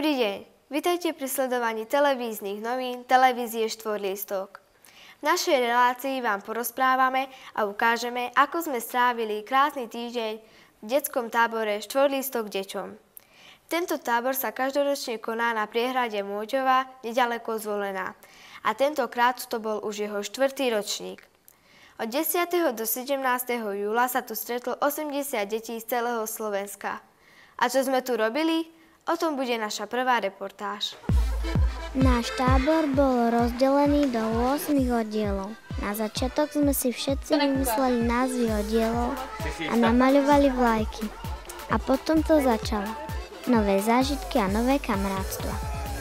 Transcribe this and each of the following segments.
Dobrý deň, vitajte pri sledovaní televíznych novín televízie Štvorlistok. V našej relácii vám porozprávame a ukážeme, ako sme strávili krásny týždeň v detskom tábore Štvorlistok deťom. Tento tábor sa každoročne koná na priehrade Môťova, neďaleko Zvolená. A tentokrát to bol už jeho 4. ročník. Od 10. do 17. júla sa tu stretlo 80 detí z celého Slovenska. A čo sme tu robili? O tom bude naša prvá reportáž. Náš tábor bol rozdelený do 8 oddielov. Na začiatok sme si všetci vymysleli názvy oddielov a namaľovali vlajky. A potom to začalo. Nové zážitky a nové kamarátstva.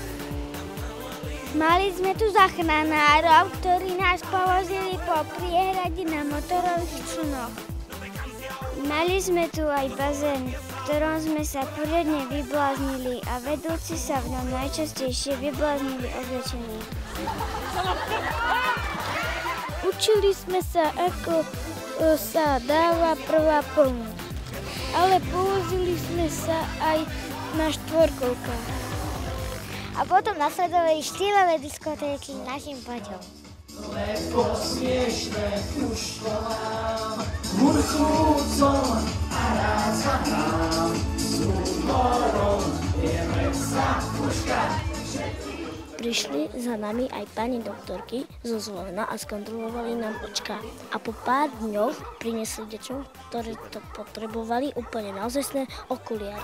Mali sme tu záchranárov, ktorí nás povozili po priehrade na motorových člunoch. Mali sme tu aj bazén, v ktorom sme sa poriadne vybláznili a vedúci sa v ňom najčastejšie vybláznili oblečení. Učili sme sa, ako sa dáva prvá pomoc, ale povozili sme sa aj na štvorkolkách. A potom nasledovali štýlové diskotéky našim poďom. Lepo smiešne ku školám, hurcúcom a rád sa hrám. S humorom vieme sa poškať. Prišli za nami aj pani doktorky zo Zvolena a skontrolovali nám očká. A po pár dňoch priniesli deťom, ktorí to potrebovali, úplne naozajstné okuliare.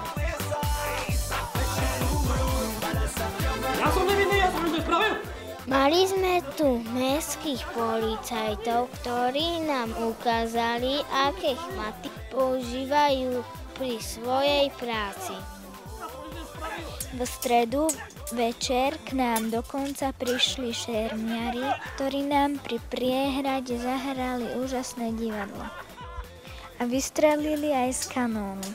Ja som nevinný, ja som to spravil! Mali sme tu mestských policajtov, ktorí nám ukázali, aké chmaty používajú pri svojej práci. V stredu večer k nám dokonca prišli šermiari, ktorí nám pri priehrade zahrali úžasné divadlo. A vystrelili aj z kanónu.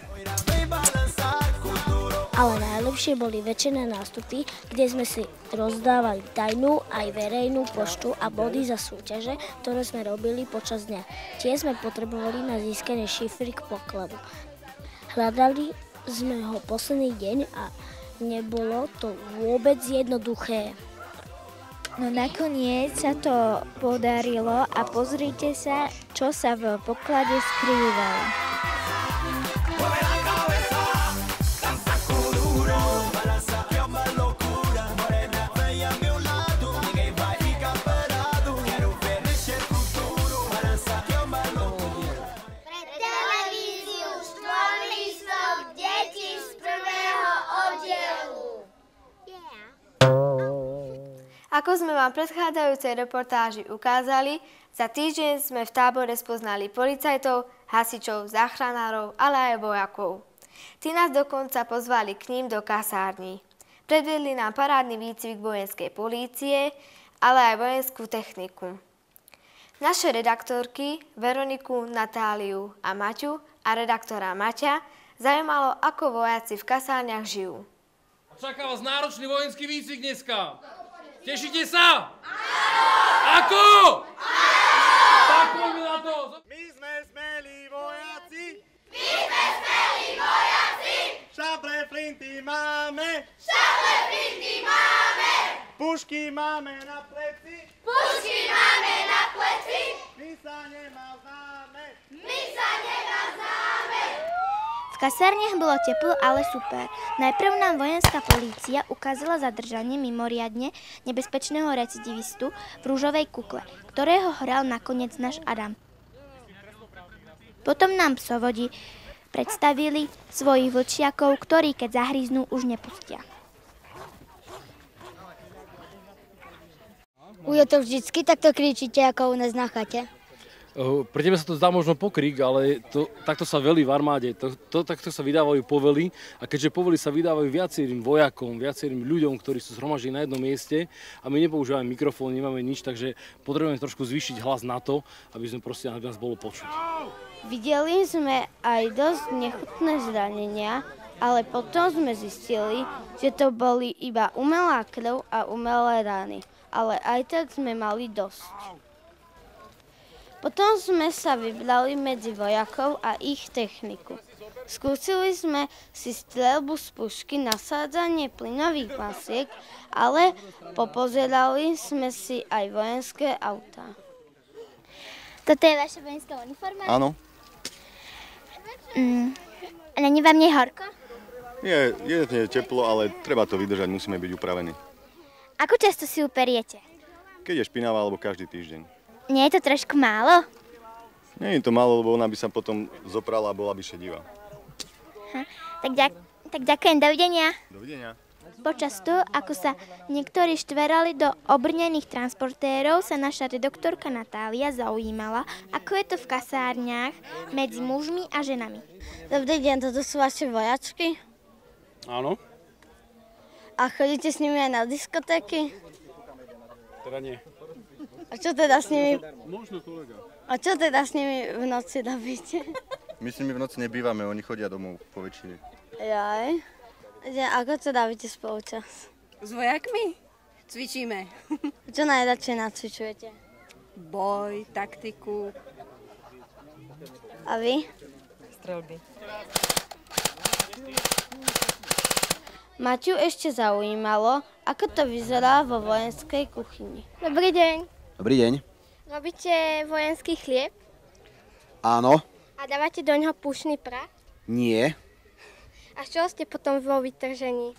Ale najlepšie boli večerné nástupy, kde sme si rozdávali tajnú aj verejnú poštu a body za súťaže, ktoré sme robili počas dňa. Tie sme potrebovali na získanie šifry k pokladu. Hľadali sme ho posledný deň a nebolo to vôbec jednoduché. No nakoniec sa to podarilo a pozrite sa, čo sa v poklade skrývalo. Ako sme vám v predchádzajúcej reportáži ukázali, za týždeň sme v tábore spoznali policajtov, hasičov, záchranárov, ale aj vojakov. Tí nás dokonca pozvali k ním do kasární. Predvedli nám parádny výcvik vojenskej polície, ale aj vojenskú techniku. Naše redaktorky Veroniku, Natáliu a Maťu a redaktora Maťa zaujímalo, ako vojaci v kasárniach žijú. Čaká vás náročný vojenský výcvik dneska. Tešíte sa? Áno! Ako? Áno! Tak poďme na to! My sme smelí vojaci! My sme smelí vojaci! Šable, flinty máme! Šable, flinty máme! Pušky máme na pleci! Pušky máme na pleci! My sa nemaznáme! My sa nemaznáme! V kasárniach bolo teplo, ale super. Najprv nám vojenská polícia ukázala zadržanie mimoriadne nebezpečného recidivistu v rúžovej kukle, ktorého hral nakoniec náš Adam. Potom nám psovodi predstavili svojich vlčiakov, ktorí keď zahríznú, už nepustia. Je to vždycky takto kričíte, ako u nás na chate? Pre teba sa to zdá možno pokrik, ale takto sa velí v armáde. Takto sa vydávajú povely a keďže povely sa vydávajú viacerým vojakom, viacerým ľuďom, ktorí sú zhromaždení na jednom mieste a my nepoužívame mikrofón, nemáme nič, takže potrebujeme trošku zvýšiť hlas na to, aby sme proste nás bolo počuť. Videli sme aj dosť nechutné zranenia, ale potom sme zistili, že to boli iba umelá krv a umelé rány. Ale aj tak sme mali dosť. Potom sme sa vybrali medzi vojakov a ich techniku. Skúsili sme si streľbu z pušky, nasádzanie plynových masiek, ale popozerali sme si aj vojenské autá. Toto je vaša vojenská uniforma? Áno. Není vám nie horko? Je teplo, ale treba to vydržať, musíme byť upravení. Ako často si uperiete? Keď je špinavá, alebo každý týždeň. Nie je to trošku málo? Nie je to málo, lebo ona by sa potom zoprala a bola by šedivá. Tak ďakujem, dovidenia. Dovidenia. Počas toho, ako sa niektorí štverali do obrnených transportérov, sa naša redaktorka Natália zaujímala, ako je to v kasárniach medzi mužmi a ženami. Dobrý deň, toto sú vaše vojačky? Áno, A chodíte s nimi aj na diskotéky? teda nie. A čo teda s nimi, Možno kolega. a čo teda s nimi v noci robíte? My s nimi v noci nebývame, oni chodia domov po väčšine. Jaj. Ako to dávate spolu čas? S vojakmi? Cvičíme. Čo najradšej nacvičujete? Boj, taktiku. A vy? Streľby. Maťu ešte zaujímalo, ako to vyzerá vo vojenskej kuchyni. Dobrý deň. Dobrý deň. Robíte vojenský chlieb Áno. a dávate do ňoho pušný prach? Nie. A z čoho ste potom vo vytržení?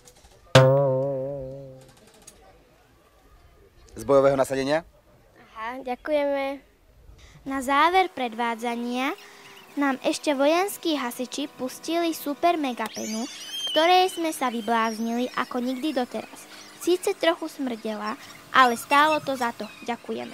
Z bojového nasadenia? Aha, ďakujeme. Na záver predvádzania nám ešte vojenskí hasiči pustili super megapenu, v ktorej sme sa vybláznili ako nikdy doteraz. Síce trochu smrdela, ale stálo to za to. Ďakujeme.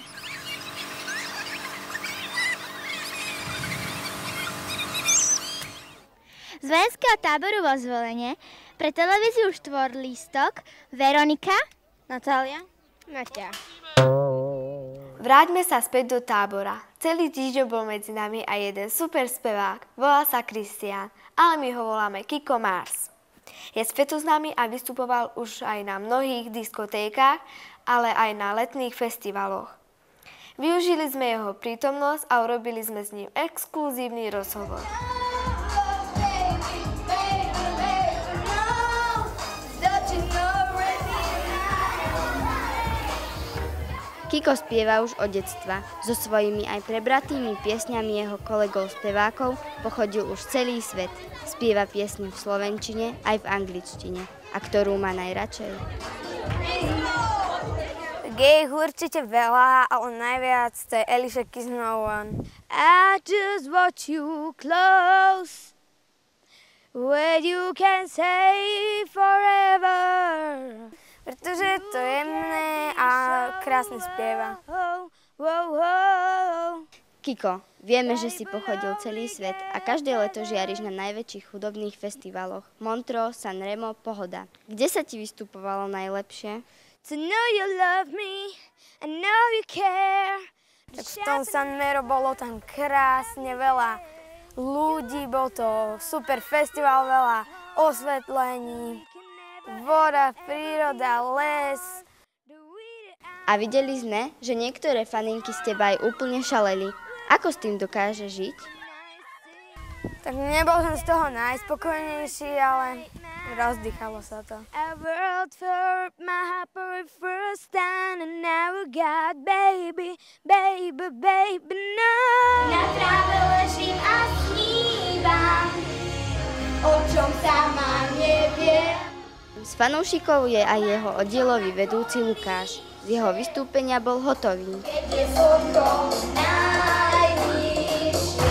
Z vojenského táboru vo Zvolene pre televíziu Štvorlístok Veronika, Natália? Natia. Vráťme sa späť do tábora. Celý týždeň bol medzi nami aj jeden super spevák. Volá sa Kristián, ale my ho voláme Kiko Mars. Je spätoznámy a vystupoval už aj na mnohých diskotékach, ale aj na letných festivaloch. Využili sme jeho prítomnosť a urobili sme s ním exkluzívny rozhovor. Kiko spieva už od detstva. So svojimi aj prebratými piesňami jeho kolegov spevákov pochodil už celý svet. Spieva piesne v slovenčine aj v angličtine. A ktorú má najradšej? Je ich určite veľa, ale najviac to je Alicia Keys No One. I just watch you close, where you can say forever. Pretože je to jemné a krásne spieva. Kiko, vieme, že si pochodil celý svet a každé leto žiariš na najväčších hudobných festivaloch. Montreux, Sanremo, Pohoda. Kde sa ti vystupovalo najlepšie? To know you love me, I know you care. Tak v tom Sanremo bolo tam krásne veľa ľudí, bol to super festival, veľa osvetlení. Voda, príroda, les. A videli sme, že niektoré faninky z teba aj úplne šaleli. Ako s tým dokáže žiť? Tak nebol som z toho najspokojnejší, ale rozdýchalo sa to. A world for my happy first time and now we got baby, baby, baby, no. Na tráve ležím a snívam, o čom sama neviem. Z fanúšikov je aj jeho oddielový vedúci Lukáš. Z jeho vystúpenia bol hotový. Keď je slnko najvyššie.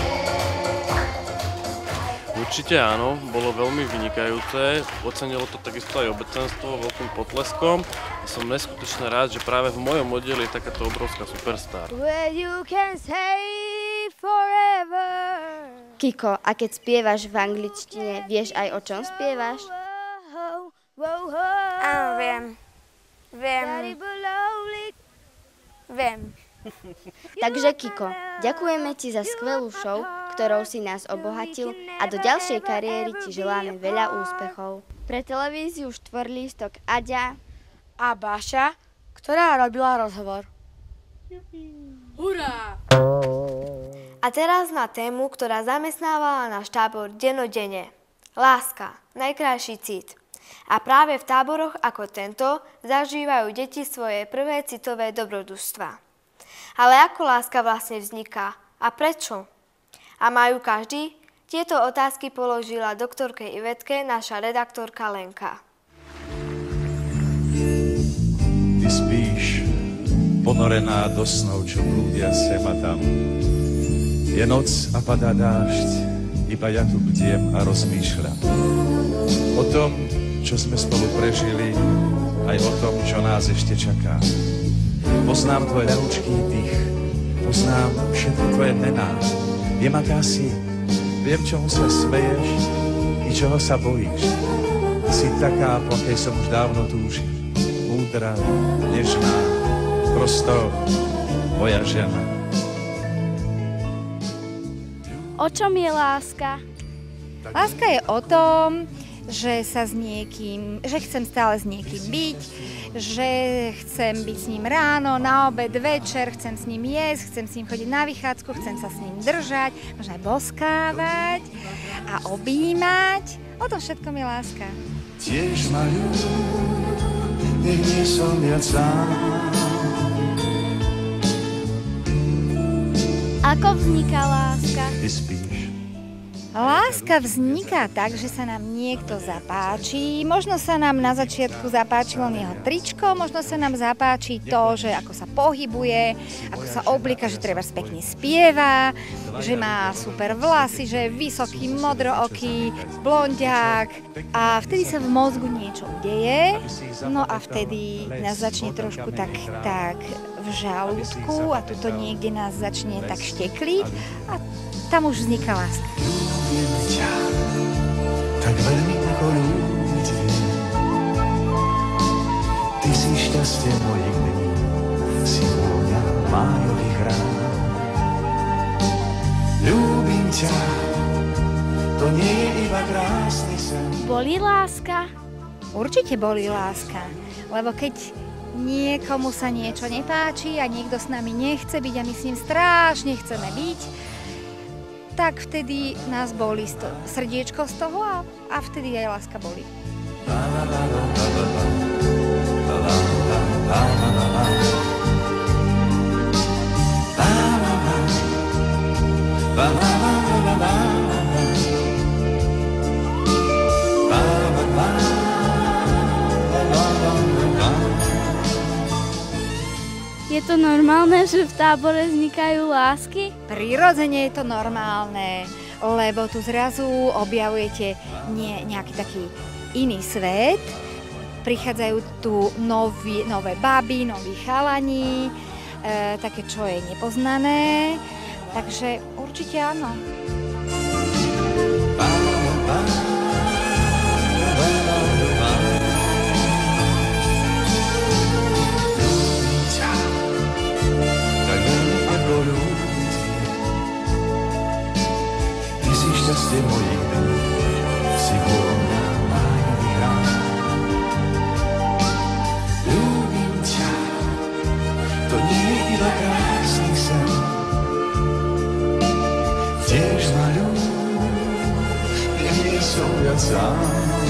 Určite áno, bolo veľmi vynikajúce. Ocenilo to takisto aj obecenstvo veľkým potleskom. A som neskutočne rád, že práve v mojom oddieli je takáto obrovská superstar. Where you can say forever. Kiko, a keď spievaš v angličtine, vieš aj o čom spievaš? Áno, viem. Takže Kiko, ďakujeme ti za skvelú show, ktorou si nás obohatil a do ďalšej kariéry ti želáme veľa úspechov. Pre televíziu Štvorlístok Aďa A Baša, ktorá robila rozhovor. Hurá! A teraz na tému, ktorá zamestnávala náš tábor dennodenne. Láska, najkrajší cit. A práve v táboroch ako tento zažívajú deti svoje prvé citové dobrodružstva. Ale ako láska vlastne vzniká? A prečo? A majú každý? Tieto otázky položila doktorke Ivetke naša redaktorka Lenka. Ty spíš, ponorená do snov, čo blúdia sem a tam. Je noc a padá dážď, iba ja tu bdiem a rozmýšľam. O tom, čo sme spolu prežili, aj o tom, čo nás ešte čaká. Poznám tvoj ľahučký dých, poznám všetky tvoje mená. Viem, aká si, viem, čomu sa smeješ i čoho sa bojíš. Si taká, po akej som už dávno túžil. Múdra, nežná, prosto moja žena. O čom je láska? Láska je o tom, že sa s niekým, že chcem stále s niekým byť, že chcem byť s ním ráno, na obed, večer, chcem s ním jesť, chcem s ním chodiť na vychádzku, chcem sa s ním držať, možno aj boskávať a objímať. O tom všetkom je láska. Tiež ma ľúb, nech nie som viac sám. Ako vzniká láska? Ty spíš. Láska vzniká tak, že sa nám niekto zapáči. Možno sa nám na začiatku zapáčilo jeho tričko, možno sa nám zapáči to, že ako sa pohybuje, ako sa oblíka, že treba pekne spieva, že má super vlasy, že je vysoký, modrooký, blondiák. A vtedy sa v mozgu niečo udeje, no a vtedy nás začne trošku tak v žalúdku a tuto niekde nás začne tak štekliť a tam už vzniká láska. Ľúbim ťa, tak veľmi ako ľudí. Ty si šťastie mojich dní, si vôňa májových rán. Ľúbim ťa, to nie je iba krásny sen. Bolí láska? Určite bolí láska, lebo keď niekomu sa niečo nepáči a niekto s nami nechce byť a my s ním strašne chceme byť, tak vtedy nás bolí srdiečko z toho a vtedy aj láska bolí. Je to normálne, že v tábore vznikajú lásky? Prirodzene je to normálne, lebo tu zrazu objavujete nejaký taký iný svet. Prichádzajú tu nové baby, noví chalani, také, čo je nepoznané. Takže určite áno. Ty si šťastie mojich dní, si vôňa májových rán. Ľúbim ťa, to nie je iba krásny sen. Tiež ma ľúb, nech nie som viac sám.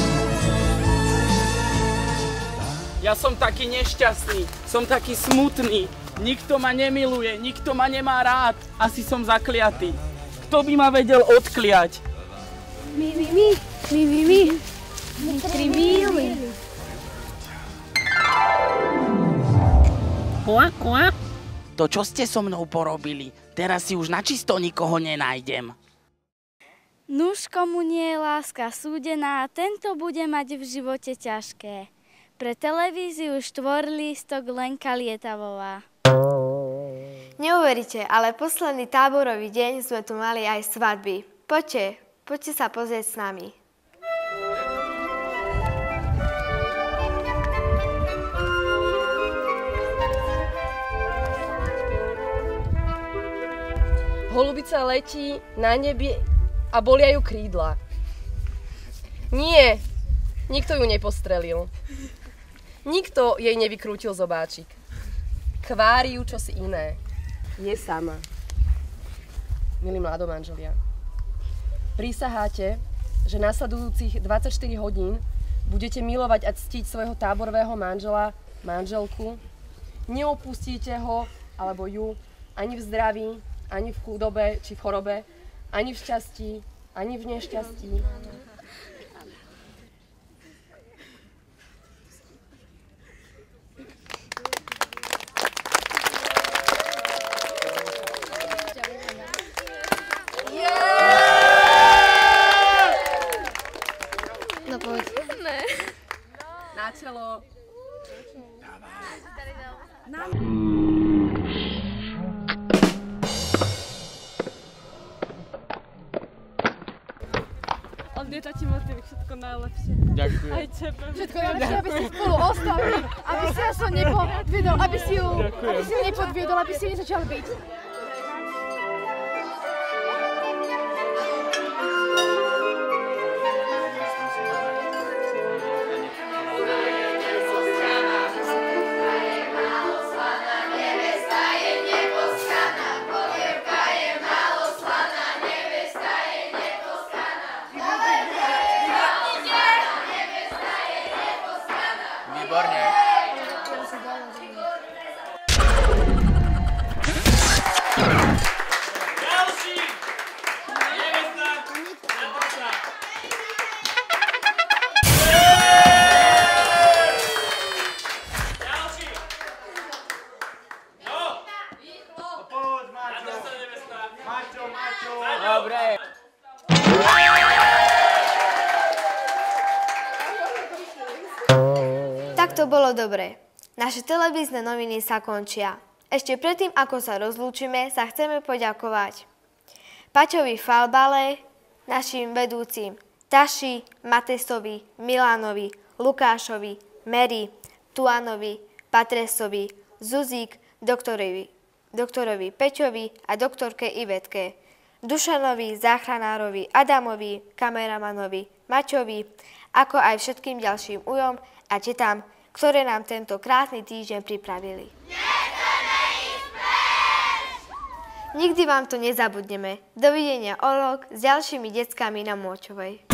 Ja som taký nešťastný, som taký smutný. Nikto ma nemiluje, nikto ma nemá rád. Asi som zakliatý. Kto by ma vedel odkliať? My. To, čo ste so mnou porobili, teraz si už načisto nikoho nenájdem. Nuž, komu nie je láska súdená, tento bude mať v živote ťažké. Pre televíziu Štvorlístok Lenka Lietavová. Neuveríte, ale posledný táborový deň sme tu mali aj svadby. Poďte sa pozrieť s nami. Holubica letí na nebi a bolia ju krídla. Nie, nikto ju nepostrelil. Nikto jej nevykrútil zobáčik. Kvári ju čosi iné. Je sama. milí mladomanželia. Prisaháte, že nasledujúcich 24 hodín budete milovať a ctiť svojho táborového manžela, manželku, neopustíte ho alebo ju ani v zdraví, ani v chudobe či v chorobe, ani v šťastí, ani v nešťastí. No poď. Ne. Na čelo. Lieta ti motivy, všetko najlepšie. Ďakujem. Aj tebe. Všetko najlepšie, aby ste spolu ostali, aby si ja som nepodviedol, aby si ju nepodviedol, aby si ju nezačal byť. Dobre. Tak to bolo dobre. Naše televízne noviny sa končia. Ešte predtým, ako sa rozlúčime, sa chceme poďakovať Paťovi Falbale, našim vedúcim Taši, Matesovi, Milanovi, Lukášovi, Meri, Tuanovi, Patresovi, Zuzík, doktorovi Peťovi a doktorke Ivetke, Dušanovi, záchranárovi, Adamovi, kameramanovi, Maťovi, ako aj všetkým ďalším ujom a tetám, ktoré nám tento krásny týždeň pripravili. Nikdy vám to nezabudneme. Dovidenia o rok s ďalšími deckami na Môčovej.